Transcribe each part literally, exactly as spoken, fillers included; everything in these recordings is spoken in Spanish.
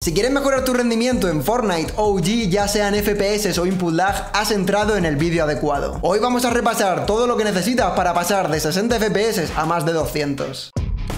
Si quieres mejorar tu rendimiento en Fortnite O G, ya sea en F P S o input lag, has entrado en el vídeo adecuado. Hoy vamos a repasar todo lo que necesitas para pasar de sesenta F P S a más de doscientos.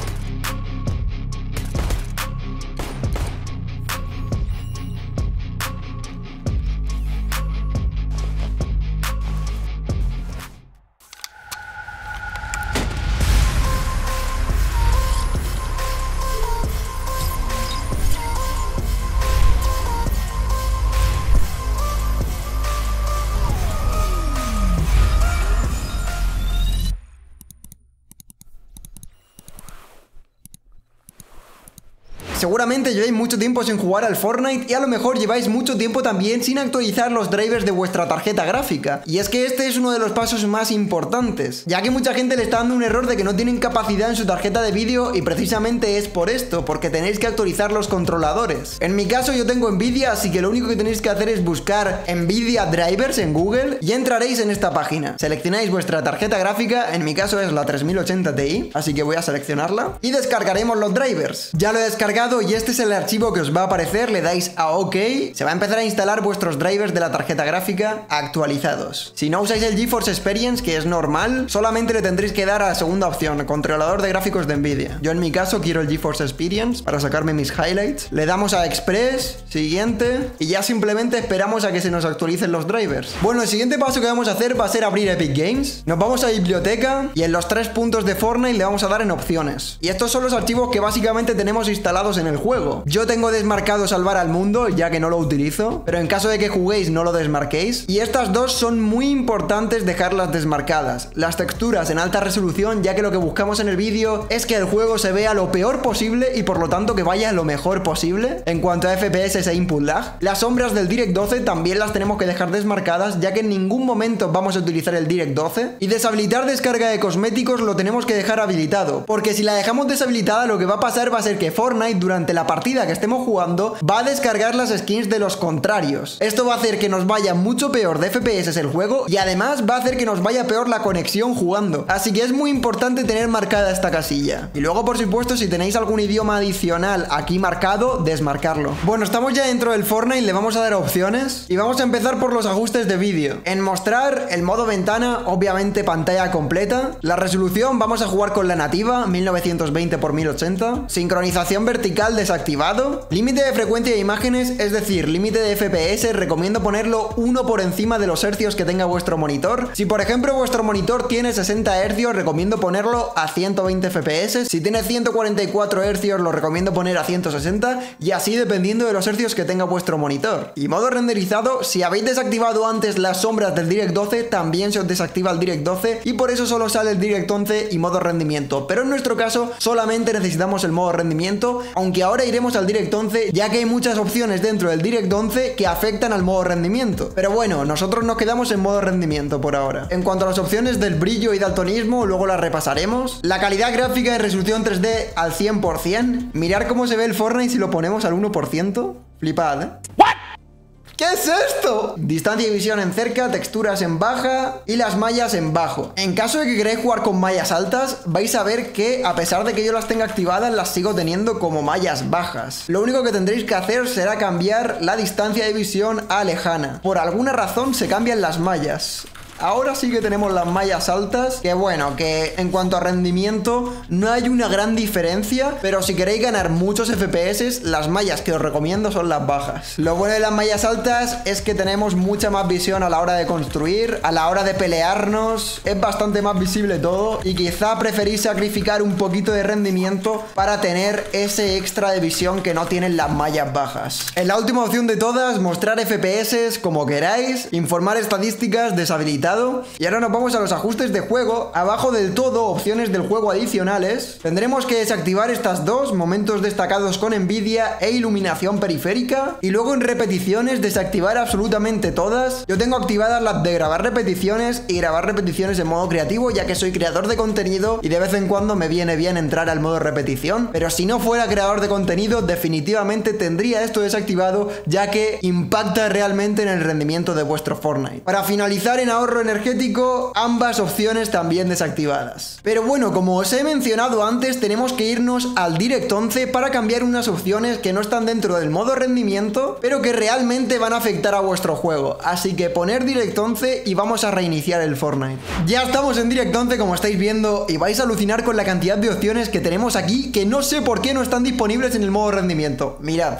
Seguramente lleváis mucho tiempo sin jugar al Fortnite y a lo mejor lleváis mucho tiempo también sin actualizar los drivers de vuestra tarjeta gráfica. Y es que este es uno de los pasos más importantes, ya que mucha gente le está dando un error de que no tienen capacidad en su tarjeta de vídeo, y precisamente es por esto, porque tenéis que actualizar los controladores. En mi caso yo tengo Nvidia, así que lo único que tenéis que hacer es buscar Nvidia Drivers en Google y entraréis en esta página. Seleccionáis vuestra tarjeta gráfica, en mi caso es la tres mil ochenta Ti, así que voy a seleccionarla y descargaremos los drivers. Ya lo he descargado y este es el archivo que os va a aparecer, le dais a OK, se va a empezar a instalar vuestros drivers de la tarjeta gráfica actualizados. Si no usáis el GeForce Experience, que es normal, solamente le tendréis que dar a la segunda opción, controlador de gráficos de Nvidia. Yo en mi caso quiero el GeForce Experience para sacarme mis highlights. Le damos a Express, siguiente, y ya simplemente esperamos a que se nos actualicen los drivers. Bueno, el siguiente paso que vamos a hacer va a ser abrir Epic Games. Nos vamos a biblioteca y en los tres puntos de Fortnite le vamos a dar en opciones. Y estos son los archivos que básicamente tenemos instalados en el juego. Yo tengo desmarcado salvar al mundo, ya que no lo utilizo, pero en caso de que juguéis no lo desmarquéis. Y estas dos son muy importantes dejarlas desmarcadas. Las texturas en alta resolución, ya que lo que buscamos en el vídeo es que el juego se vea lo peor posible y por lo tanto que vaya lo mejor posible en cuanto a F P S e input lag. Las sombras del Direct doce también las tenemos que dejar desmarcadas, ya que en ningún momento vamos a utilizar el Direct doce. Y deshabilitar descarga de cosméticos lo tenemos que dejar habilitado, porque si la dejamos deshabilitada lo que va a pasar va a ser que Fortnite durante la partida que estemos jugando va a descargar las skins de los contrarios. Esto va a hacer que nos vaya mucho peor de F P S el juego y además va a hacer que nos vaya peor la conexión jugando. Así que es muy importante tener marcada esta casilla. Y luego, por supuesto, si tenéis algún idioma adicional aquí marcado, desmarcarlo. Bueno, estamos ya dentro del Fortnite, le vamos a dar opciones y vamos a empezar por los ajustes de vídeo. En mostrar, el modo ventana, obviamente pantalla completa. La resolución, vamos a jugar con la nativa, mil novecientos veinte por mil ochenta. Sincronización vertical desactivado. Límite de frecuencia de imágenes, es decir, límite de F P S, recomiendo ponerlo uno por encima de los hercios que tenga vuestro monitor. Si por ejemplo vuestro monitor tiene sesenta hercios, recomiendo ponerlo a ciento veinte F P S. Si tiene ciento cuarenta y cuatro hercios, lo recomiendo poner a ciento sesenta, y así dependiendo de los hercios que tenga vuestro monitor. Y modo renderizado, si habéis desactivado antes las sombras del Direct doce, también se os desactiva el Direct doce y por eso solo sale el Direct once y modo rendimiento. Pero en nuestro caso solamente necesitamos el modo rendimiento, aunque ahora iremos al Direct once, ya que hay muchas opciones dentro del Direct once que afectan al modo rendimiento. Pero bueno, nosotros nos quedamos en modo rendimiento por ahora. En cuanto a las opciones del brillo y daltonismo, luego las repasaremos. La calidad gráfica en resolución tres D al cien por cien. Mirar cómo se ve el Fortnite si lo ponemos al uno por ciento. Flipad, ¿eh? ¿What? ¿Qué es esto? Distancia de visión en cerca, texturas en baja y las mallas en bajo. En caso de que queráis jugar con mallas altas, vais a ver que a pesar de que yo las tenga activadas, las sigo teniendo como mallas bajas. Lo único que tendréis que hacer será cambiar la distancia de visión a lejana. Por alguna razón se cambian las mallas. Ahora sí que tenemos las mallas altas, que bueno, que en cuanto a rendimiento no hay una gran diferencia, pero si queréis ganar muchos F P S, las mallas que os recomiendo son las bajas. Lo bueno de las mallas altas es que tenemos mucha más visión a la hora de construir, a la hora de pelearnos, es bastante más visible todo y quizá preferís sacrificar un poquito de rendimiento para tener ese extra de visión que no tienen las mallas bajas. En la última opción de todas, mostrar F P S como queráis, informar estadísticas, deshabilitar. Y ahora nos vamos a los ajustes de juego. Abajo del todo, opciones del juego adicionales. Tendremos que desactivar estas dos, momentos destacados con Nvidia e iluminación periférica. Y luego en repeticiones, desactivar absolutamente todas. Yo tengo activadas las de grabar repeticiones y grabar repeticiones en modo creativo, ya que soy creador de contenido y de vez en cuando me viene bien entrar al modo repetición. Pero si no fuera creador de contenido, definitivamente tendría esto desactivado, ya que impacta realmente en el rendimiento de vuestro Fortnite. Para finalizar, en ahorro ahorro energético, ambas opciones también desactivadas. Pero bueno, como os he mencionado antes, tenemos que irnos al Direct once para cambiar unas opciones que no están dentro del modo rendimiento, pero que realmente van a afectar a vuestro juego. Así que poner Direct once y vamos a reiniciar el Fortnite. Ya estamos en Direct once, como estáis viendo, y vais a alucinar con la cantidad de opciones que tenemos aquí, que no sé por qué no están disponibles en el modo rendimiento. Mirad.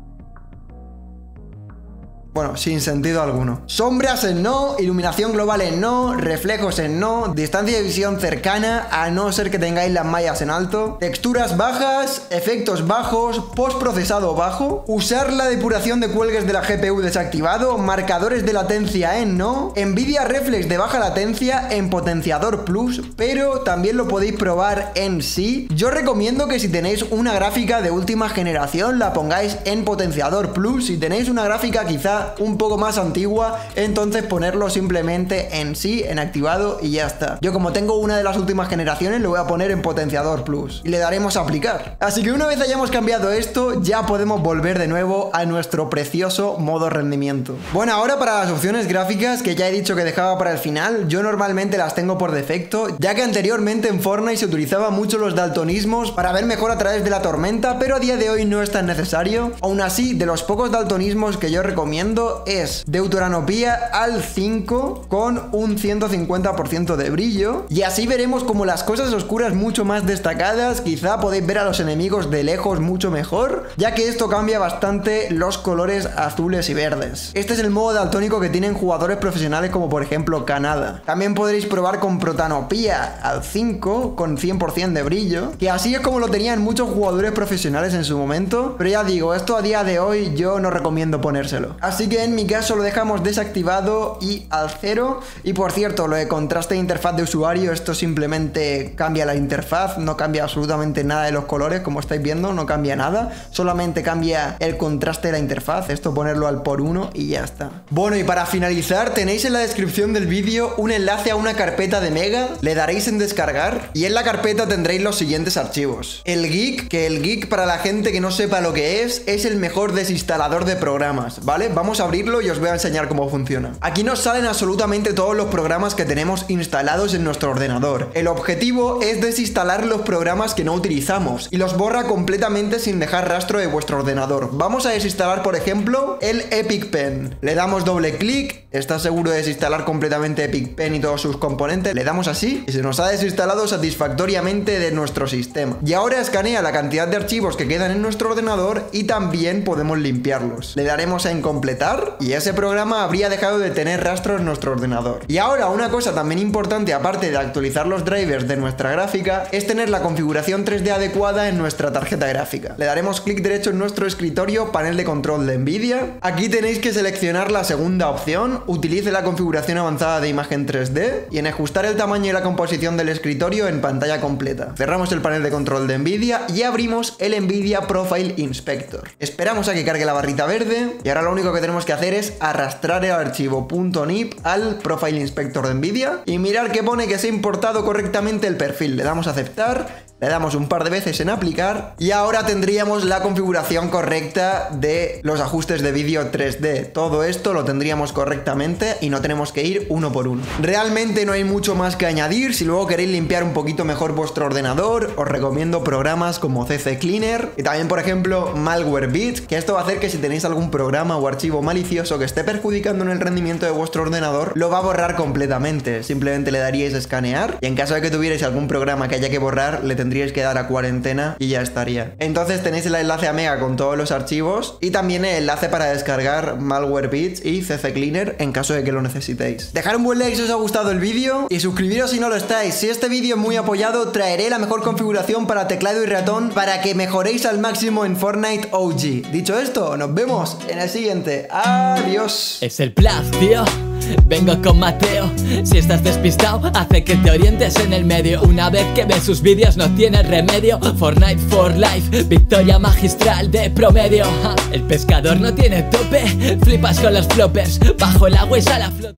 Bueno, sin sentido alguno. Sombras en no, iluminación global en no, reflejos en no, distancia de visión cercana, a no ser que tengáis las mallas en alto, texturas bajas, efectos bajos, postprocesado bajo, usar la depuración de cuelgues de la G P U desactivado, marcadores de latencia en no, Nvidia Reflex de baja latencia en potenciador plus, pero también lo podéis probar en sí. Yo recomiendo que si tenéis una gráfica de última generación la pongáis en potenciador plus. Si tenéis una gráfica quizá un poco más antigua, entonces ponerlo simplemente en sí, en activado, y ya está. Yo, como tengo una de las últimas generaciones, lo voy a poner en potenciador plus y le daremos a aplicar. Así que una vez hayamos cambiado esto, ya podemos volver de nuevo a nuestro precioso modo rendimiento. Bueno, ahora para las opciones gráficas, que ya he dicho que dejaba para el final, yo normalmente las tengo por defecto, ya que anteriormente en Fortnite se utilizaba mucho los daltonismos para ver mejor a través de la tormenta, pero a día de hoy no es tan necesario. Aún así, de los pocos daltonismos que yo recomiendo es deuteranopía al cinco con un ciento cincuenta por ciento de brillo, y así veremos como las cosas oscuras mucho más destacadas. Quizá podéis ver a los enemigos de lejos mucho mejor, ya que esto cambia bastante los colores azules y verdes. Este es el modo daltónico que tienen jugadores profesionales como por ejemplo Canadá. También podréis probar con protanopía al cinco con cien por ciento de brillo, que así es como lo tenían muchos jugadores profesionales en su momento, pero ya digo, esto a día de hoy yo no recomiendo ponérselo. Así que en mi caso lo dejamos desactivado y al cero. Y por cierto, lo de contraste de interfaz de usuario, esto simplemente cambia la interfaz, no cambia absolutamente nada de los colores, como estáis viendo, no cambia nada, solamente cambia el contraste de la interfaz. Esto ponerlo al por uno y ya está. Bueno, y para finalizar, tenéis en la descripción del vídeo un enlace a una carpeta de Mega, le daréis en descargar y en la carpeta tendréis los siguientes archivos. El Geek, que el Geek, para la gente que no sepa lo que es, es el mejor desinstalador de programas, ¿vale? Vamos a abrirlo y os voy a enseñar cómo funciona. Aquí nos salen absolutamente todos los programas que tenemos instalados en nuestro ordenador. El objetivo es desinstalar los programas que no utilizamos y los borra completamente sin dejar rastro de vuestro ordenador. Vamos a desinstalar, por ejemplo, el Epic Pen. Le damos doble clic, está seguro de desinstalar completamente Epic Pen y todos sus componentes. Le damos así y se nos ha desinstalado satisfactoriamente de nuestro sistema. Y ahora escanea la cantidad de archivos que quedan en nuestro ordenador y también podemos limpiarlos. Le daremos a en completar y ese programa habría dejado de tener rastro en nuestro ordenador. Y ahora una cosa también importante, aparte de actualizar los drivers de nuestra gráfica, es tener la configuración tres D adecuada en nuestra tarjeta gráfica. Le daremos clic derecho en nuestro escritorio, panel de control de Nvidia. Aquí tenéis que seleccionar la segunda opción, utilice la configuración avanzada de imagen tres D, y en ajustar el tamaño y la composición del escritorio en pantalla completa. Cerramos el panel de control de Nvidia y abrimos el Nvidia Profile Inspector. Esperamos a que cargue la barrita verde y ahora lo único que tenemos que hacer es arrastrar el archivo .nip al Profile Inspector de Nvidia y mirar que pone que se ha importado correctamente el perfil. Le damos a aceptar, le damos un par de veces en aplicar y ahora tendríamos la configuración correcta de los ajustes de vídeo tres D. Todo esto lo tendríamos correctamente y no tenemos que ir uno por uno. Realmente no hay mucho más que añadir. Si luego queréis limpiar un poquito mejor vuestro ordenador, os recomiendo programas como C C Cleaner y también, por ejemplo, Malware Bits, que esto va a hacer que si tenéis algún programa o archivo malicioso que esté perjudicando en el rendimiento de vuestro ordenador, lo va a borrar completamente. Simplemente le daríais a escanear y en caso de que tuvierais algún programa que haya que borrar, le tendríais que dar a cuarentena y ya estaría. Entonces tenéis el enlace a Mega con todos los archivos y también el enlace para descargar Malware Bits y C C Cleaner en caso de que lo necesitéis. Dejar un buen like si os ha gustado el vídeo y suscribiros si no lo estáis. Si este vídeo es muy apoyado, traeré la mejor configuración para teclado y ratón para que mejoréis al máximo en Fortnite O G. Dicho esto, nos vemos en el siguiente. Adiós. Es el Plaz, tío. Vengo con Mateo. Si estás despistado, hace que te orientes en el medio. Una vez que ves sus vídeos no tiene remedio. Fortnite for life, victoria magistral de promedio. El pescador no tiene tope. Flipas con los floppers, bajo el agua y sale a flote.